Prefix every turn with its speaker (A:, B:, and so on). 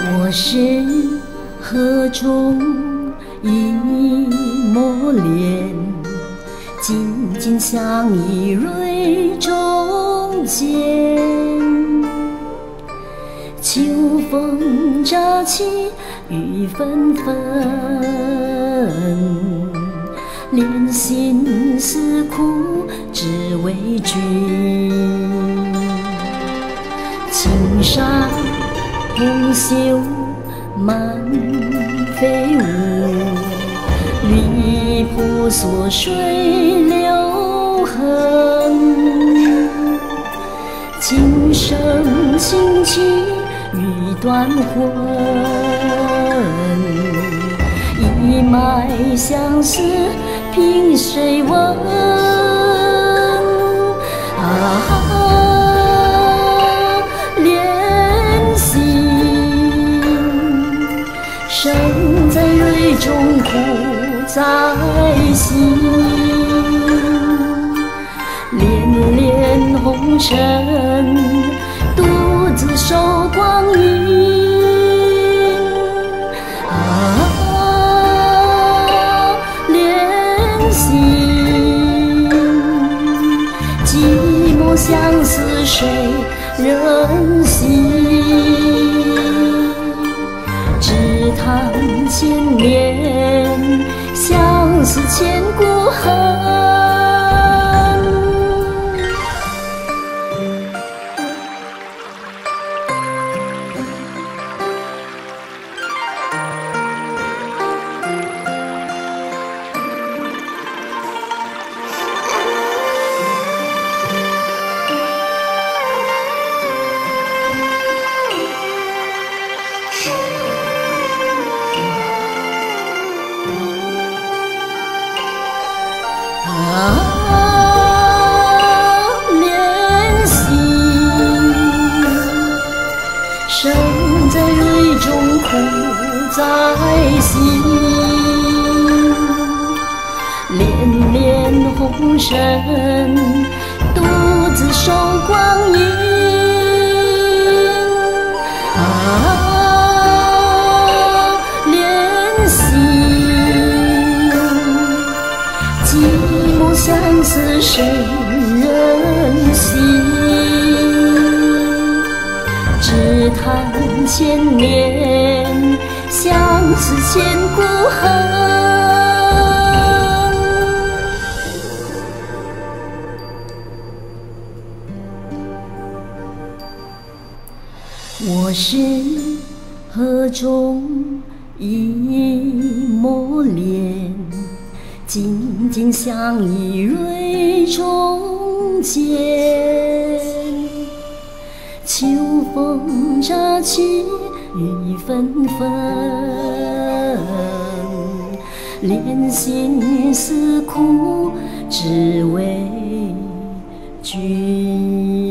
A: 我是河中一抹莲，静静相依蕊中间。秋风乍起雨纷纷，莲心思苦只为君。青山红袖满飞舞，绿浦琐水流痕。琴声轻起欲断魂，一脉相思凭谁问？莲心生在蕊中，苦在心。恋恋红尘，独自守光阴。莲心，寂寞相思谁人惜？只叹千年相思千古恨。莲心生在蕊中，苦在心。恋恋红尘，独自守光阴。莲心，寂寞相思谁人惜？只叹千年相思千古恨。我是河中一抹莲，静静相依蕊中间。秋风乍起雨纷纷，莲心思苦只为君。